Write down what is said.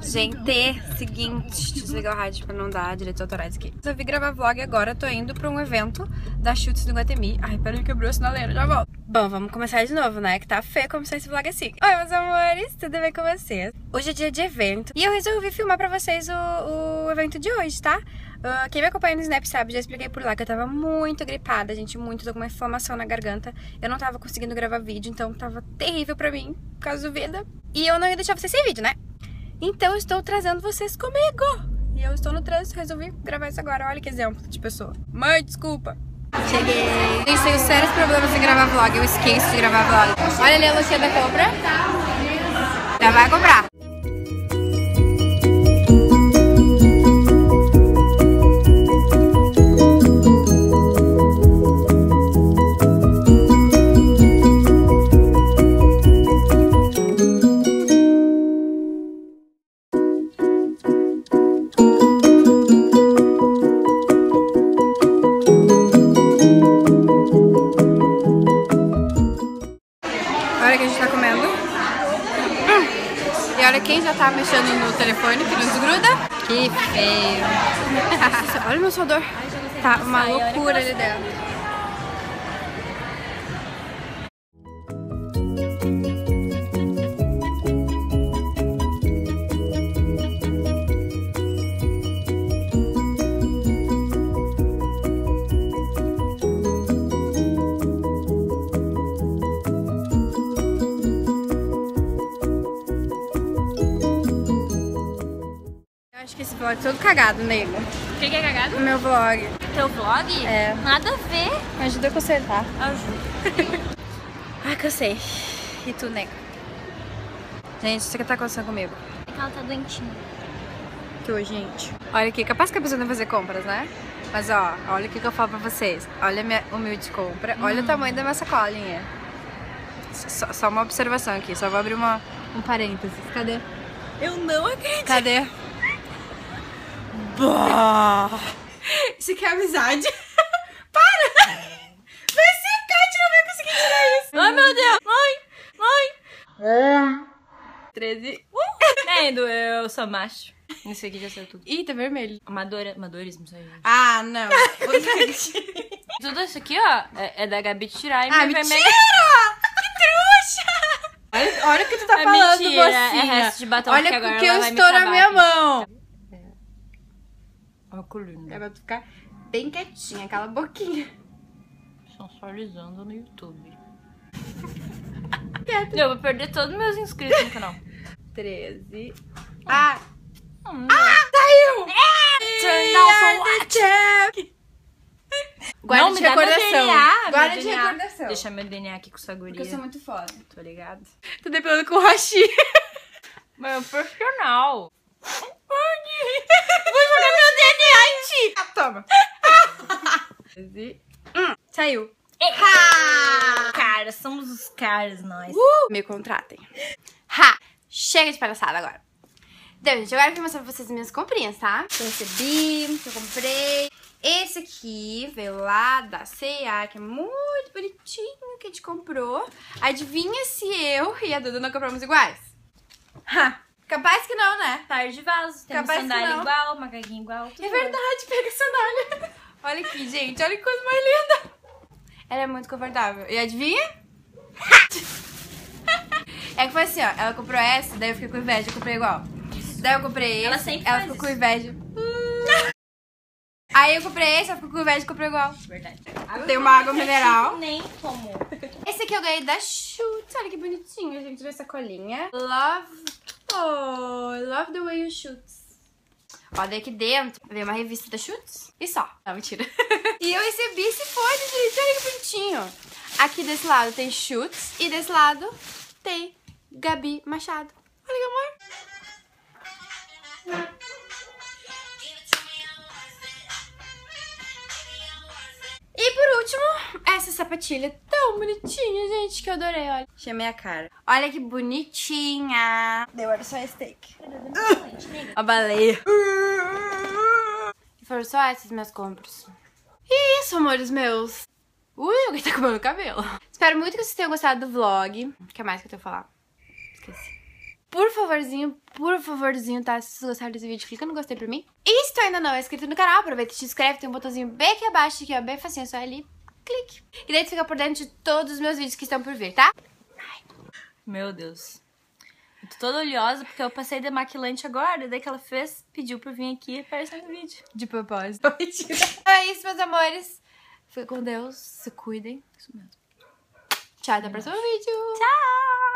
Gente, seguinte, desligar o rádio pra não dar direitos autorais aqui. Eu vim gravar vlog agora, tô indo pra um evento da Schutz do Iguatemi. Ai, peraí, quebrou a sinaleira, já volto. Bom, vamos começar de novo, né? Que tá feio começar esse vlog assim. Oi, meus amores, tudo bem com vocês? Hoje é dia de evento e eu resolvi filmar pra vocês o evento de hoje, tá? Quem me acompanha no Snap sabe, já expliquei por lá que eu tava muito gripada, gente, tô com uma inflamação na garganta. Eu não tava conseguindo gravar vídeo, então tava terrível pra mim, por causa do vida. E eu não ia deixar vocês sem vídeo, né? Então eu estou trazendo vocês comigo. E eu estou no trânsito, resolvi gravar isso agora. Olha que exemplo de pessoa. Mãe, desculpa. Cheguei. Gente, tenho sérios problemas em gravar vlog, eu esqueço de gravar vlog. Olha ali a Lucia da compra. Já vai comprar. Olha que a gente tá comendo. E olha quem já tá mexendo no telefone, que não desgruda. Que feio. Olha o meu suador. Tá uma loucura ali dentro. Acho que esse vlog é todo cagado, nego. O que é cagado? O meu vlog. Teu vlog? É. Nada a ver. Me ajuda a consertar. Ajuda. Ai, cansei. E tu, nego? Gente, isso que tá acontecendo comigo. É que ela tá doentinha. Tu, gente. Olha aqui, capaz que a pessoa não vai fazer compras, né? Mas ó, olha o que eu falo pra vocês. Olha a minha humilde compra. Olha o tamanho da minha sacolinha. Só uma observação aqui. Só vou abrir um parênteses. Cadê? Eu não acredito. Cadê? Bah! Isso aqui é amizade. Para! Vai secar, a gente não vai conseguir tirar isso. Ai, meu Deus. Mãe. 13. Endo, eu sou macho. Esse aqui já saiu tudo. Ih, tá vermelho. Amadorismo, isso aí. Ah, não. Tudo isso aqui, ó, é da Gabi tirar e Ah, me mentira! Que trouxa! Olha o que tu tá falando, mentira, mocinha. é resto de batom Olha que agora o que ela eu vai me estou na acabar minha aqui. mão. Olha que linda. É pra tu ficar bem quietinha, aquela boquinha. Sensualizando no YouTube. Eu vou perder todos os meus inscritos no canal. 13. Ah! Saiu! Turn down for what? Guarda Não, de me dá meu recordação. DNA, Guarda meu de DNA. recordação. Deixa meu DNA aqui com essa guria. Porque eu sou muito foda. Tô ligado. Tô depilando com hashi. Meu profissional. Vou jogar meu DNA em ti. Ah, toma. Saiu. Cara, somos os caras, nós. Me contratem. Ha! Chega de palhaçada agora. Então, gente, agora eu vou mostrar pra vocês as minhas comprinhas, tá? Que eu recebi, que eu comprei. Esse aqui veio lá da C&A, que é muito bonitinho, que a gente comprou. Adivinha se eu e a Duda não compramos iguais? Ha! Capaz que não, né? Par de vasos, tem Capaz que sandália não. igual, macaquinho igual. Tudo É verdade, pega a sandália. Olha aqui, gente, olha que coisa mais linda. Ela é muito confortável. E adivinha? É que foi assim, ó. Ela comprou essa, daí eu fiquei com inveja, eu comprei igual. Daí eu comprei esse, Ela sempre ela faz ficou com isso. inveja. Aí eu comprei esse, ela ficou com inveja e comprei igual. Verdade. Tem uma água mineral. Nem como. Esse aqui eu ganhei da Schutz. Olha que bonitinho, gente. Veio essa colinha. Love the way you shoot. Ó, daí aqui dentro veio uma revista da Schutz. E só. Não, mentira. E eu recebi esse fone, gente. Olha que bonitinho. Aqui desse lado tem Schutz e desse lado tem Gabi Machado. Olha que amor. E por último, essa sapatilha tão bonitinha, gente, que eu adorei, olha. Chamei a cara. Olha que bonitinha. Deu era só steak. A baleia. E foram só essas minhas compras. E é isso, amores meus. Ui, alguém tá comendo o cabelo. Espero muito que vocês tenham gostado do vlog. O que mais que eu tenho que falar? Esqueci. por favorzinho, tá? Se vocês gostaram desse vídeo, clica no gostei pra mim. E se tu ainda não é inscrito no canal, aproveita e te inscreve. Tem um botãozinho bem aqui abaixo, que é bem facinho, é só ali, clique. E daí tu fica por dentro de todos os meus vídeos que estão por vir, tá? Meu Deus. Eu tô toda oleosa porque eu passei demaquilante agora, daí que ela pediu pra vir aqui e aparecer no vídeo. De propósito. É isso, meus amores. Fica com Deus, se cuidem. Isso mesmo. Tchau, até o próximo vídeo. Tchau!